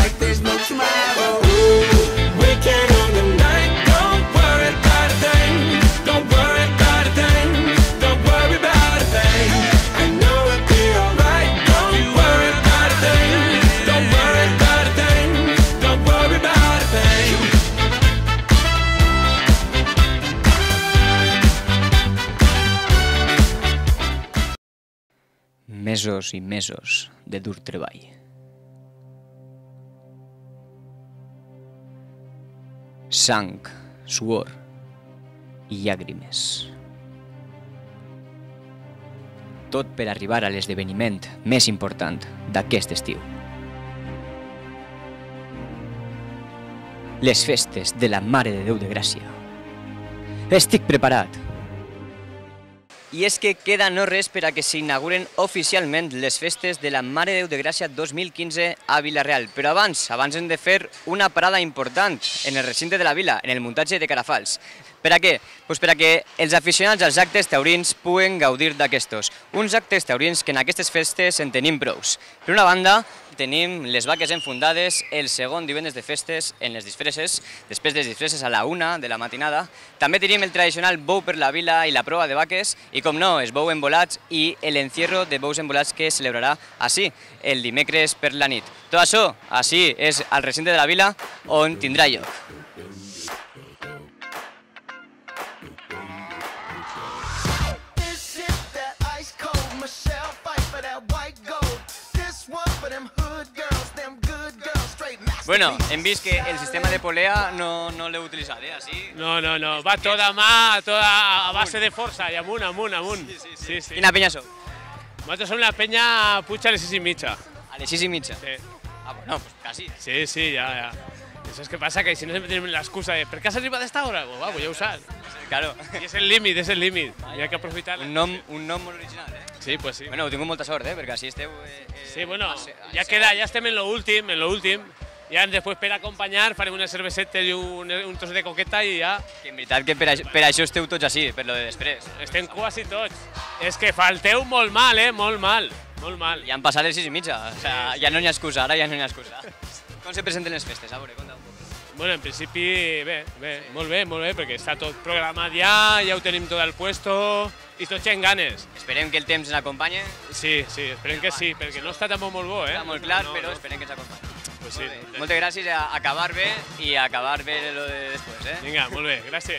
like there's no tomorrow. We can own the night, don't worry about a thing. Don't worry about a thing. Don't worry about a thing. I know it'll be alright. Don't worry about a thing. Don't worry about a thing. Don't worry about a thing. Mesos i mesos de dur treball. Sang, suor i llàgrimes. Tot per arribar a l'esdeveniment més important d'aquest estiu. Les festes de la Mare de Déu de Gràcia. Estic preparat. I és que queda no res per a que s'inauguren oficialment les festes de la Mare de Déu de Gràcia 2015 a Vila-real. Però abans hem de fer una parada important en el recinte de la vila, en el muntatge de Carafals. Per a què? Doncs per a que els aficionats als actes taurins puguen gaudir d'aquestos. Uns actes taurins que en aquestes festes en tenim prous. Per una banda, tenim les vaques enfundades el segon divendres de festes en les disfresses, després de les disfresses a la 1 de la matinada. També tenim el tradicional bou per la vila i la prova de vaques i, com no, els bou embolats i l'encierro de bous embolats que es celebrarà així, el dimecres per la nit. Tot això, així, és al recinte de la vila on tindrà lloc. Bueno, hem vist que el sistema de polea no l'heu utilitzat, així? No, va tot a mà, tot a base de força, i amunt. Sí. Quina penya sou? Nosaltres som la penya Puig a les 6:30. A les 6:30? Sí. Ah, bueno, pues casi. Sí, ja. Eso es que pasa, que si no siempre tenemos la excusa de ¿por qué has arribado a esta hora? Pues vamos, ya usar. Claro. Y es el límit, y hay que aprovechar. Un nom molt original, eh? Sí, pues sí. Bueno, heu tingut molta sort, perquè així esteu... Sí, bueno, ja estem en lo últim, ja després per acompanyar farem unes cervesetes i un tros de coqueta i ja... Que en veritat que per això esteu tots així, per lo de després. Estem quasi tots. És que falteu molt mal, molt mal. Ja han passat les 6:30, o sigui, ja no n'hi ha excusa, ara ja no n'hi ha excusa. Com se presenten les festes? A veure, conta un poc. Bueno, en principi, molt bé, perquè està tot programat ja ho tenim tot al puesto i tots en ganes. Esperem que el temps ens acompanyi. Sí, esperem que sí, perquè no està tampoc molt bo, Està molt clar, però esperem que ens acompanyi. Pues sí. Moltes gràcies, a acabar bé i a acabar bé lo de després, eh? Vinga, molt bé, gràcies.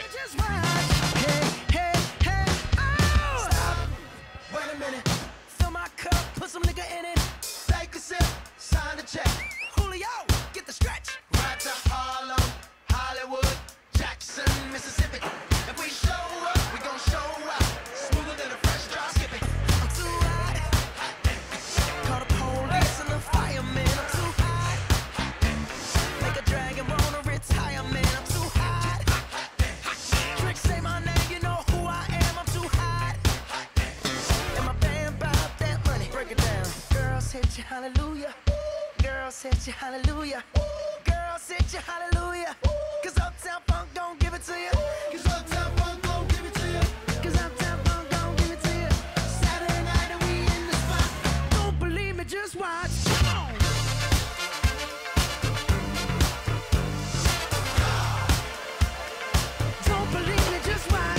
Hallelujah, girls hit you, hallelujah, girls hit you, hallelujah, 'cause Uptown Funk don't give it to you, 'cause Uptown Funk don't give it to you, 'cause Uptown Funk don't give it to you. Saturday night and we in the spot. Don't believe me, just watch. Come on. Don't believe me, just watch.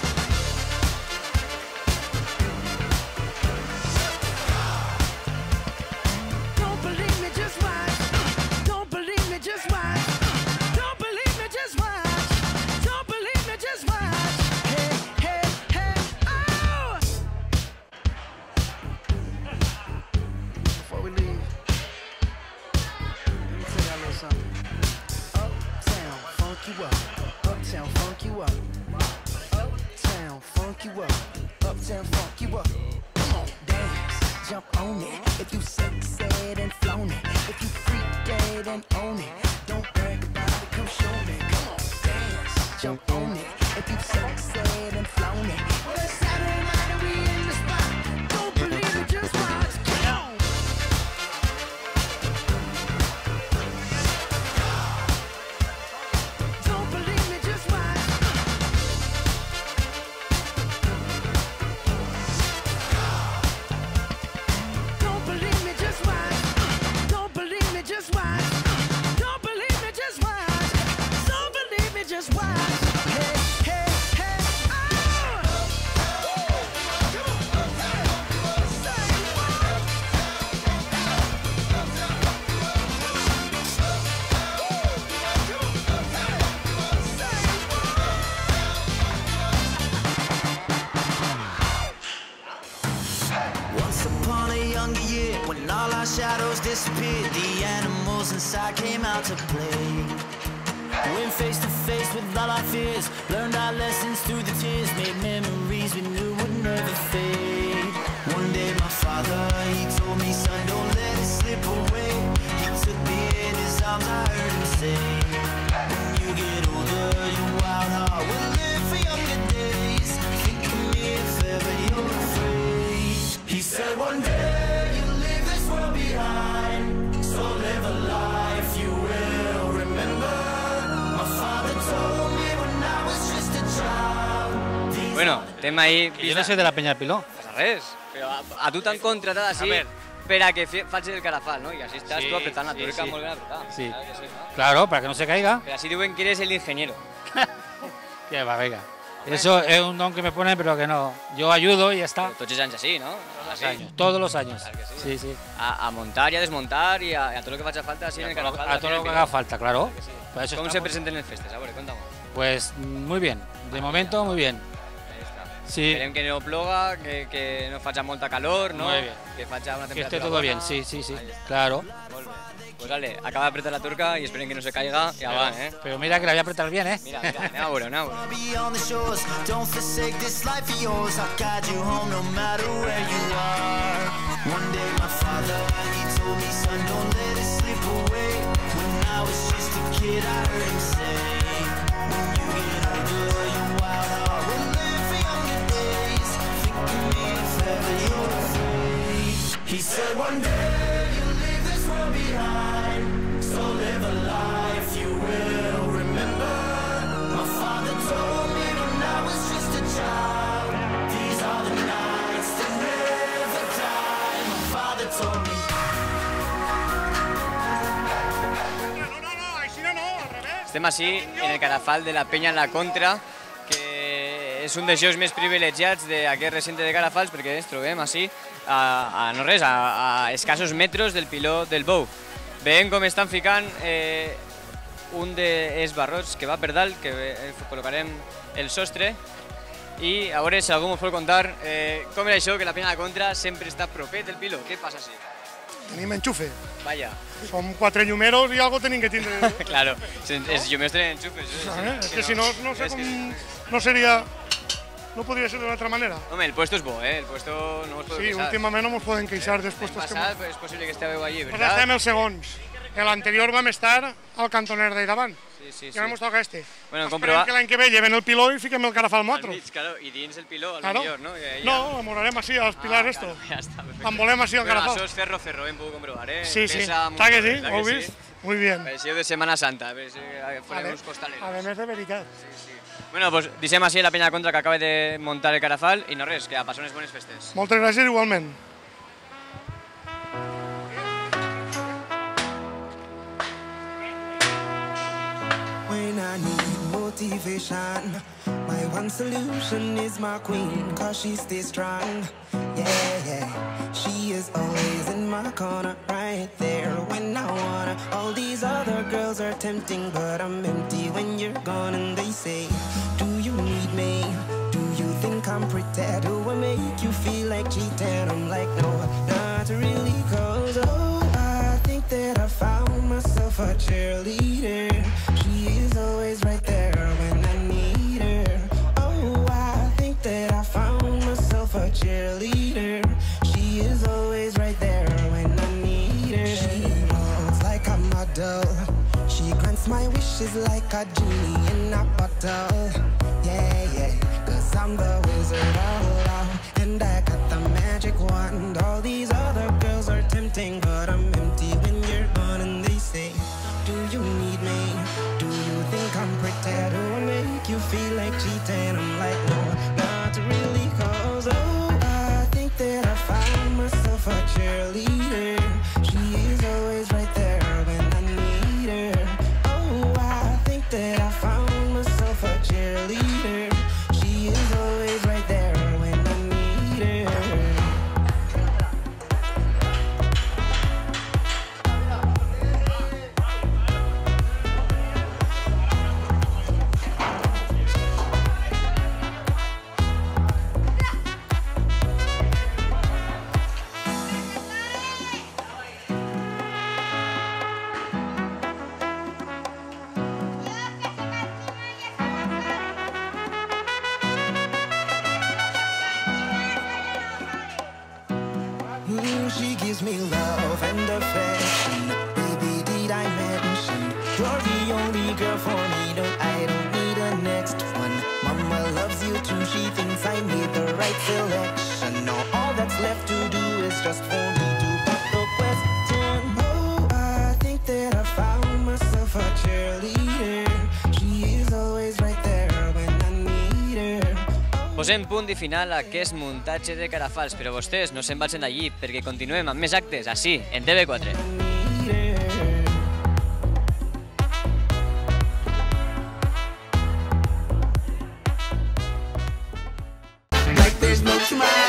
Uptown funk you up. Uptown funk you up. Uptown funk you up. Come on, dance, jump on it. If you said and flown it. If you freak dead and own it. Don't brag about it, come show me. Come on, dance, jump on it. If you said and flown it. Well, it's Saturday night and we in the spot. Don't believe it, just watch. Come on. Just watch. since I came out to play. Went face to face with all our fears, learned our lessons through the tears, made memories we knew would never fade. One day my father, he told me, son, don't let it slip away. He took me in his arms, I heard him say, when you get older, your wild heart will live for younger days. Think of me if ever you're afraid. He said one day you'll leave this world behind, so live a life you will remember. My father told me when I was just a child. Bueno, tema ahí... Que jo no sé de la Peña del Piló. Passa res, però a tu t'han contratat així per a que facis el carafal, ¿no? Y así estás tú apretando la tuerca molt ben apretada. Sí. Claro que sí, ¿no? Claro, para que no se caiga. Pero así diuen que eres el ingeniero. Que va, venga. Eso es un don que me ponen, pero que no. Yo ayudo y ya está. Tots els anys així, no? Todos los años. Claro que sí. Sí, sí. A montar y a desmontar y a todo lo que faci falta así en el carafal. A todo lo que haga falta, claro. Claro que sí. Por eso ¿Cómo estamos. se presenten les festes? A veure, cuéntame. Pues muy bien. De momento, muy bien. Ahí está. Sí. Esperem que no ploga, que no faci molta calor, no? Muy bien. Que faci una temperatura Que esté todo bien, buena. sí, sí, sí. Ahí está. Claro. Molt bé. Pues dale, acaba de apretar la turca y esperen que no se caiga. Ya va, ¿eh? Pero mira que la voy a apretar bien, ¿eh? Mira, mira, anem a veure, anem a veure. Be on the shores, don't forsake this life of yours. I'll guide you home no matter where you are. One day my father, he told me, son, don't let it slip away. When I was just a kid, I heard him say, when you get older, your wild heart will live for younger days. Think of me if ever you're afraid. He said one day you'll leave this world behind, so live a life you will remember. My father told me when I was just a child, these are the nights that never die. My father told me. Estem així en el carafal de la Penya en la Contra, que és un dels jocs més privilegiats d'aquest recinte de carafals, perquè ens trobem així a no res, a escassos metres del piló del Bou. Veiem com estan ficant un dels barrots que va per dalt, que col·locarem el sostre, i a veure si algú m'ho pot contar com era això que la Penya en la Contra sempre està propet del piló. Què passa així? Tenim enxufe. Vaja. Som 4 llumeros i algo tenim que tindre. Claro, els llumers tenen enxufes. És que si no, no sé com... No seria... No podria ser d'una altra manera. Home, el puesto és bo, el puesto no us podeu Sí, queixar. últimament no ens podem queixar dels puestos que... Passat, és possible que esteu allí, Pues veritat? estem els segons. L'anterior vam estar al cantoner d'ahir davant. Sí. I ara ens toca este. Bueno, Esperem comprovar... que l'any que ve lleven el piló i fiquem el carafal Al motro. mig, claro, i dins el piló, al Claro. millor, no? No, amorarem així, als pilars esto. Ja està, perfecte. Envolem així el Bueno, carafal. això és ferro, hem pogut comprovar, Sí, sí. Pesa Està que sí? ¿verdad Ho heu que vist? Muy bien. Pareixeu de Setmana Santa, a veure si farem uns costaleros. A més de veritat. Bueno, doncs deixem així la Penya Contra que acaba de muntar el carafal i no res, que a passar unes bones festes. Moltes gràcies igualment. When I need motivation, my one solution is my queen, cause she stays strong. Yeah. She is always in my corner, right there when I wanna. All these other girls are tempting, but I'm empty when you're gone. And they say, do you need me? Do you think I'm pretty? Do I make you feel like cheating? I'm like, no, not really, cause I think that I found myself a cheerleader. She is always right there when I need her. Oh, I think that I found myself a cheerleader. She is always right there when I need her. She looks like a model. She grants my wishes like a genie in a bottle. Yeah, cause I'm the wizard all out, and I got the magic wand. All these other girls are tempting, but I'm empty when you're gone. And they say, do you need me? Do you think I'm pretty? Do I make you feel like cheating? I'm like, no, not really, cause I think that I found myself a cheerleader. She is always right there when I need her. Oh, I think that I found myself a cheerleader. She is always right there when I need her. gives me love and affection. Baby, did I mention you're the only girl for me? No, I don't need a next one. Mama loves you too, she thinks I made the right selection. Now all that's left to do is just for me to put the question. Oh, I think that I found myself a cheerleader. She is always right there when I need her. Posem punt i final a aquest muntatge de Carafals, però vostès no se'n vagin d'allí perquè continuem amb més actes, així, en TV4. Like there's no tomorrow.